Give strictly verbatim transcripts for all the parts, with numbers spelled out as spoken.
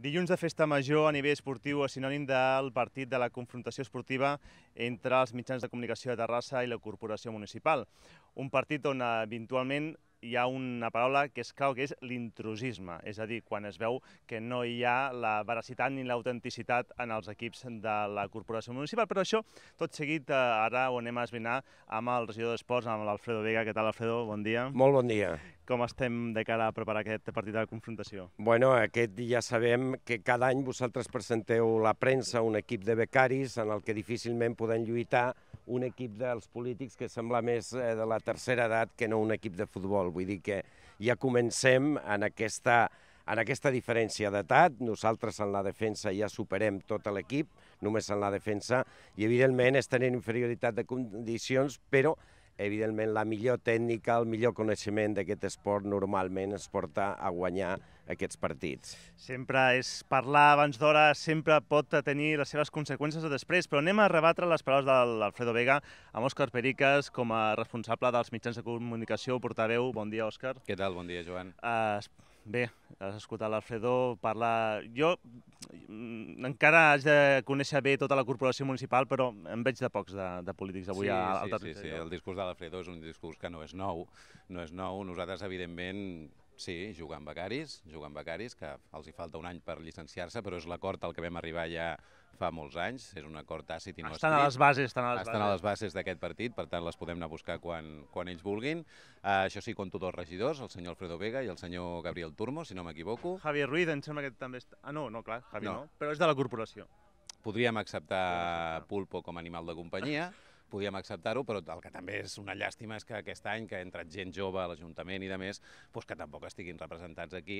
Dilluns de festa major a nivell esportiu és sinònim del partit de la confrontació esportiva entre els mitjans de comunicació de Terrassa i la corporació municipal. Un partit on habitualment hi ha una paraula que és clau, que és l'intrusisme, és a dir, quan es veu que no hi ha la veracitat ni l'autenticitat en els equips de la corporació municipal. Però això, tot seguit, ara ho anem a esbrinar amb el regidor d'Esports, amb l'Alfredo Vega. Què tal, Alfredo? Bon dia. Molt bon dia. Com estem de cara a preparar aquest partit de la confrontació? Bueno, aquest ja sabem que cada any vosaltres presenteu la premsa un equip de becaris en el que difícilment podem lluitar un equip dels polítics que sembla més de la tercera edat que no un equip de futbol. Vull dir que ja comencem en aquesta, en aquesta diferència d'edat. Nosaltres en la defensa ja superem tot l'equip, només en la defensa, i evidentment estan en inferioritat de condicions, però evidentment la millor tècnica, el millor coneixement d'aquest esport normalment es porta a guanyar aquests partits. Sempre és parlar abans d'hora, sempre pot tenir les seves conseqüències de després, però anem a rebatre les paraules de l'Alfredo Vega amb Òscar Pericas com a responsable dels mitjans de comunicació, portaveu. Bon dia, Òscar. Què tal? Bon dia, Joan. Uh, bé, has escoltat l'Alfredo parlar. Jo encara haig de conèixer bé tota la corporació municipal, però em veig de pocs de, de polítics avui sí, al sí, territori. Sí, sí, el discurs de l'Alfredo és un discurs que no és nou, no és nou. Nosaltres, evidentment, sí, jugar amb becaris, jugar amb becaris, que els hi falta un any per llicenciar-se, però és l'acord al que vam arribar ja fa molts anys, és un acord tàcit i no escrit. Estan a les bases, estan a les estan bases. a les bases d'aquest partit, per tant les podem anar a buscar quan, quan ells vulguin. Uh, això sí, compto dos regidors, el senyor Alfredo Vega i el senyor Gabriel Turmo, si no m'equivoco. Javier Ruiz, em sembla que també està... Ah, no, no, clar, Javi no, No. però és de la corporació. Podríem acceptar Pulpo com a animal de companyia, podíem acceptar-ho, però el que també és una llàstima és que aquest any, que ha entrat gent jove a l'Ajuntament i de més, doncs que tampoc estiguin representats aquí,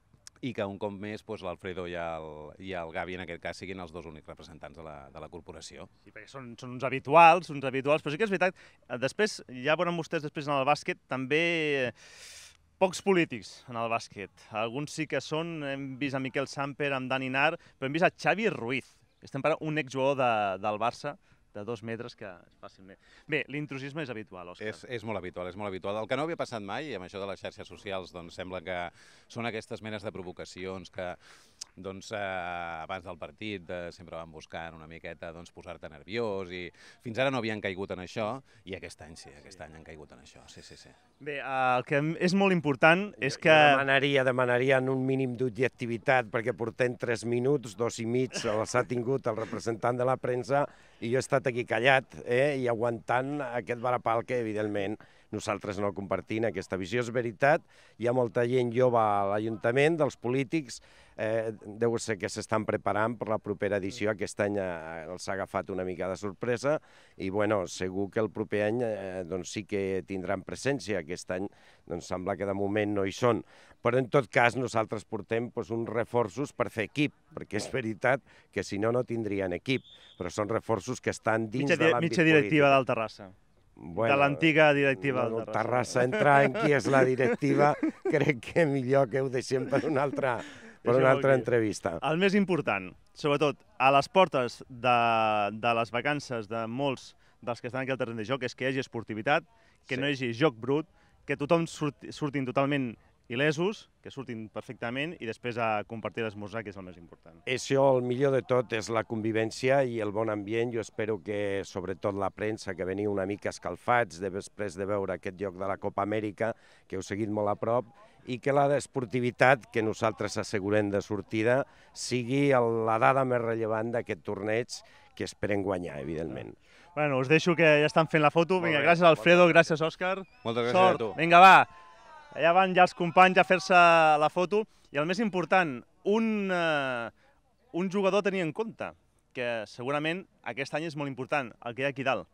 i que un cop més doncs, l'Alfredo i, el, i el Gavi, en aquest cas, siguin els dos únics representants de la, de la corporació. Sí, perquè són, són uns habituals, uns habituals, però sí que és veritat, després, ja veurem vostès després en el bàsquet, també pocs polítics en el bàsquet. Alguns sí que són, hem vist a Miquel Samper, amb Dani Nar, però hem vist a Xavi Ruiz. Estem parlant d'un exjugador de, del Barça, de dos metres, que fàcilment... Bé, l'intrusisme és habitual, Òscar. És, és molt habitual, és molt habitual. El que no havia passat mai, i amb això de les xarxes socials, doncs sembla que són aquestes menes de provocacions que, doncs, eh, abans del partit eh, sempre van buscant una miqueta doncs, posar-te nerviós, i fins ara no havien caigut en això, i aquest any sí, aquest any han caigut en això, sí, sí, sí. Bé, el que és molt important és que... Jo demanaria, demanaria un mínim d'objectivitat, perquè portem tres minuts, dos i mig, els ha tingut el representant de la premsa, i jo he estat aquí callat eh, i aguantant aquest varapal que, evidentment, nosaltres no compartim aquesta visió. És veritat, hi ha molta gent jove a l'Ajuntament, dels polítics, eh, deu ser que s'estan preparant per la propera edició. Aquest any eh, els ha agafat una mica de sorpresa i, bueno, segur que el proper any eh, doncs sí que tindran presència. Aquest any doncs, sembla que de moment no hi són. Però, en tot cas, nosaltres portem doncs, uns reforços per fer equip, perquè és veritat que si no, no tindrien equip, però són reforços que estan dins mitja, de l'àmbit polític. Mitja directiva del Terrassa. Bueno, de l'antiga directiva no, del Terrassa. Terrassa entrar en qui és la directiva, crec que millor que ho deixem per una altra, per una altra entrevista. El més important, sobretot, a les portes de, de les vacances de molts dels que estan aquí al terreny de joc, és que hi hagi esportivitat, que sí. No hi hagi joc brut, que tothom surti, surtin totalment il·lesos, que surtin perfectament, i després a compartir l'esmorzar, que és el més important. Això, el millor de tot, és la convivència i el bon ambient. Jo espero que, sobretot la premsa, que veniu una mica escalfats després de veure aquest joc de la Copa Amèrica, que heu seguit molt a prop, i que la esportivitat que nosaltres assegurem de sortida sigui la dada més rellevant d'aquest torneig que esperem guanyar, evidentment. Bueno, us deixo que ja estan fent la foto. Vinga, gràcies, Alfredo, gràcies, Òscar. Moltes gràcies a tu. Vinga, va. Allà van ja els companys a fer-se la foto. I el més important, un, uh, un jugador a tenir en compte, que segurament aquest any és molt important, el que hi ha aquí dalt.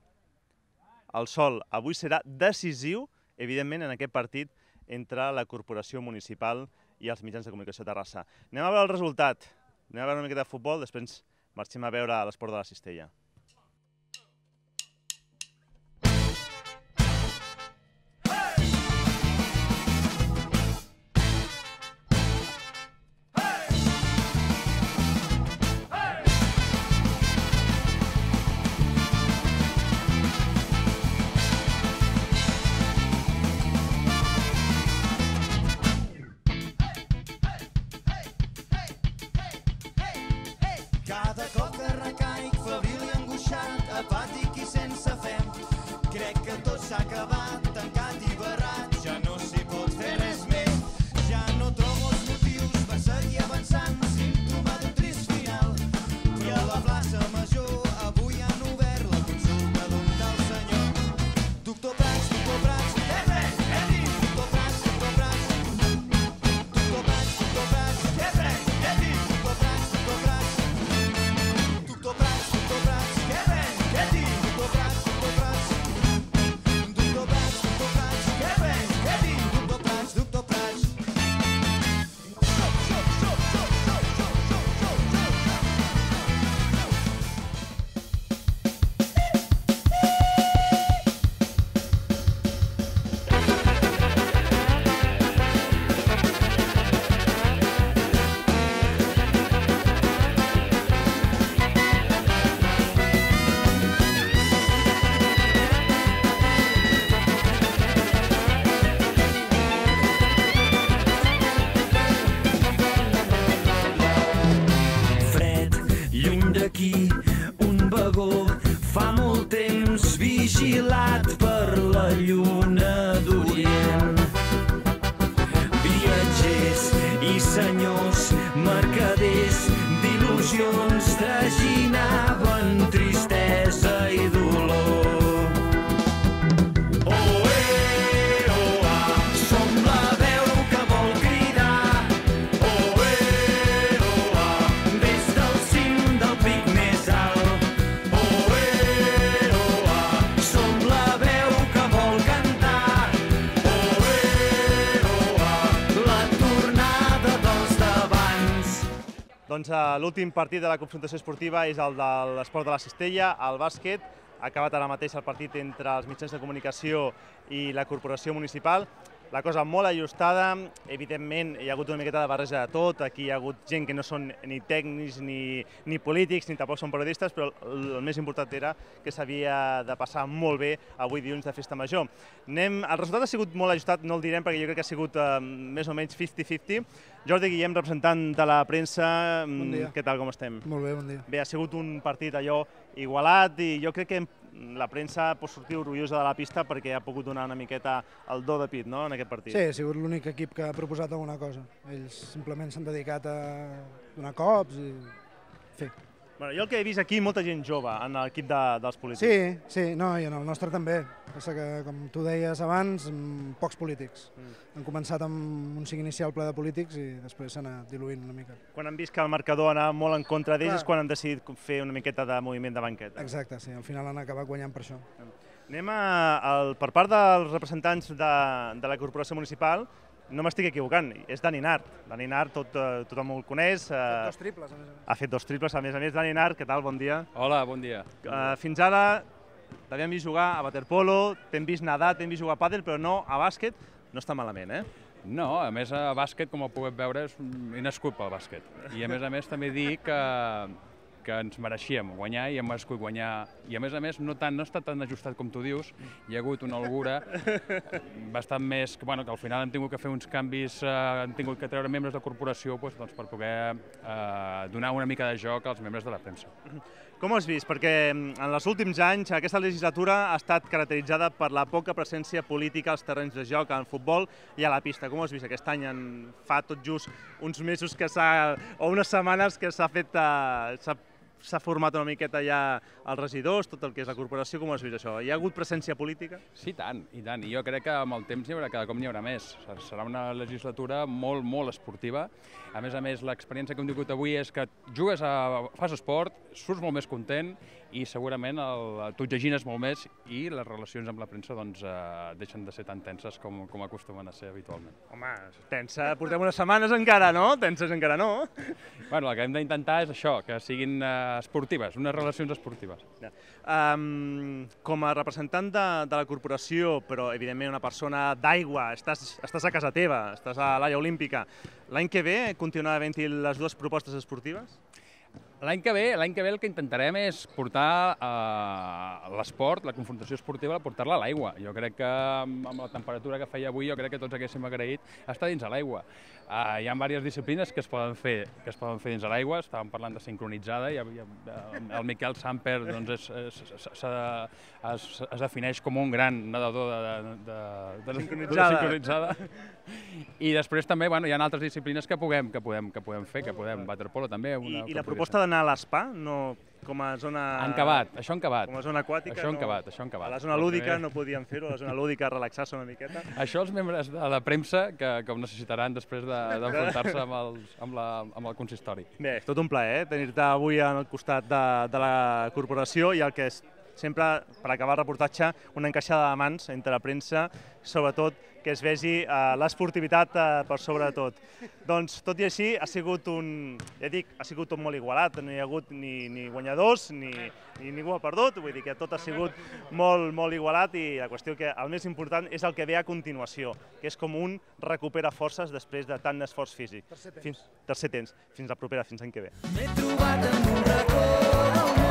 El sol avui serà decisiu, evidentment, en aquest partit entre la corporació municipal i els mitjans de comunicació de Terrassa. Anem a veure el resultat, anem a veure una miqueta de futbol, després marxem a veure l'esport de la cistella. Cada cop que recaic, febril i angoixat, apàtic i sense fe. Crec que tot s'ha acabat, tancat i barrat, ja no s'hi pot fer res més. Ja no trobo els motius per seguir avançant, símptoma d'un trist final. I a la plaça Major avui han obert la consulta d'un tal senyor. Doctor Prats, doctor Prats, què prenc, què dic? Doctor Prats, doctor Prats. Doctor Prats, doctor Prats, què prenc, què dic? Doctor Prats, doctor Prats. Doctor Prats, doctor Prats, què prenc, què dic? Doctor Prats, doctor Prats. Doctor Prats, doctor Prats, què prenc, què dic? Doctor Prats, doctor Prats. Fred, lluny d'aquí, un vagó fa molt temps vigilat per la lluna d'Orient. Viatgers i senyors mercaders d'il·lusions traginaven tristesa i dolor. Oe, oa, som la veu que vol cridar. Oe, oa, des del cim del pic més alt. Oe, oa, som la veu que vol cantar. Oe, oa, la tornada dels d'abans. Doncs eh, l'últim partit de la confrontació esportiva és el de l'esport de la cistella, el bàsquet. Ha acabat ara mateix el partit entre els mitjans de comunicació i la corporació municipal. La cosa molt ajustada, evidentment hi ha hagut una miqueta de barreja de tot, aquí hi ha hagut gent que no són ni tècnics ni, ni polítics, ni tampoc són periodistes, però el, el més important era que s'havia de passar molt bé avui dilluns de Festa Major. Anem, el resultat ha sigut molt ajustat, no el direm perquè jo crec que ha sigut eh, més o menys cinquanta cinquanta. Jordi Guillem, representant de la premsa, Bon dia. què tal, com estem? Molt bé, bon dia. Bé, ha sigut un partit allò igualat i jo crec que la premsa pot sortir orgullosa de la pista perquè ha pogut donar una miqueta el do de pit, no?, en aquest partit. Sí, ha sigut l'únic equip que ha proposat alguna cosa. Ells simplement s'han dedicat a donar cops i fer. Bueno, jo el que he vist aquí, molta gent jove en l'equip de, dels polítics. Sí, sí, no, i en el nostre també. Passa que, com tu deies abans, amb pocs polítics. Mm. Han començat amb un cinc inicial ple de polítics i després s'ha anat diluint una mica. Quan han vist que el marcador anava molt en contra d'ells Clar. és quan han decidit fer una miqueta de moviment de banqueta. Exacte, sí, al final han acabat guanyant per això. Anem a, el, per part dels representants de, de la corporació municipal, no m'estic equivocant, és Dani Nart. Dani Nart, tot, eh, tothom el coneix. Eh, Dos triples, a més a més. ha fet dos triples, a més a més. Dani Nart, què tal? Bon dia. Hola, bon dia. Eh, fins ara t'havíem vist jugar a waterpolo, t'hem vist nedar, t'hem vist jugar a pàdel, però no a bàsquet. No està malament, eh? No, a més, a bàsquet, com ho puguem veure, és he nascut pel bàsquet. I a més a més també dic que, que ens mereixíem guanyar i hem merescut guanyar. I a més a més no, tant, no està tan ajustat com tu dius, hi ha hagut una holgura bastant més, que, bueno, que al final hem tingut que fer uns canvis, eh, hem tingut que treure membres de corporació doncs, doncs, per poder eh, donar una mica de joc als membres de la premsa. Com ho has vist? Perquè en els últims anys aquesta legislatura ha estat caracteritzada per la poca presència política als terrenys de joc, al futbol i a la pista. Com ho has vist aquest any? En fa tot just uns mesos que s'ha, o unes setmanes que s'ha fet, s'ha s'ha format una miqueta ja els regidors, tot el que és la corporació. Com ho has vist això? Hi ha hagut presència política? Sí, tant, i tant. I jo crec que amb el temps hi haurà, cada cop n'hi haurà més. Serà una legislatura molt, molt esportiva. A més a més, l'experiència que hem tingut avui és que jugues a, fas esport, surts molt més content i segurament el, t'oxigines molt més i les relacions amb la premsa doncs, eh, deixen de ser tan tenses com, com acostumen a ser habitualment. Home, tensa, portem unes setmanes encara, no? Tenses encara no? Bueno, el que hem d'intentar és això, que siguin eh, esportives, unes relacions esportives. Ja. Um, com a representant de, de la corporació, però evidentment una persona d'aigua, estàs, estàs a casa teva, estàs a l'Alla Olímpica, l'any que ve continuarà havent-hi les dues propostes esportives? L'any que ve, l'any que ve el que intentarem és portar eh, l'esport, la confrontació esportiva, portar-la a l'aigua. Jo crec que amb, amb la temperatura que feia avui, jo crec que tots haguéssim agraït estar dins de l'aigua. Uh, hi ha diverses disciplines que es poden fer, que es poden fer dins de l'aigua. Estàvem parlant de sincronitzada, i, i el Miquel Samper doncs, és, és, és, es, es defineix com un gran nedador de, de, de, de, sincronitzada. de sincronitzada. I després també bueno, hi ha altres disciplines que puguem, que podem, que podem fer, que podem waterpolo també. Una, I, i la proposta d'anar a l'Spa, no com a zona... Han acabat, això han acabat. Com a zona aquàtica, això han no... acabat, això han acabat. A la zona lúdica no podien fer-ho, a la zona lúdica relaxar-se una miqueta. Això els membres de la premsa que, que ho necessitaran després d'enfrontar-se de, amb, els, amb, la, amb el consistori. Bé, és tot un plaer eh? tenir-te avui al costat de, de la corporació i el que és sempre, per acabar el reportatge, una encaixada de mans entre la premsa, sobretot que es vegi eh, l'esportivitat eh, per sobre de tot. Doncs, tot i així, ha sigut un, ja dic, ha sigut tot molt igualat, no hi ha hagut ni, ni guanyadors, ni, ni ningú ha perdut, vull dir que tot ha sigut molt, molt igualat i la qüestió que el més important és el que ve a continuació, que és com un recupera forces després de tant esforç físic. Tercer temps. Fins, tercer temps. Fins la propera, fins l'any que ve. M'he trobat en un racó del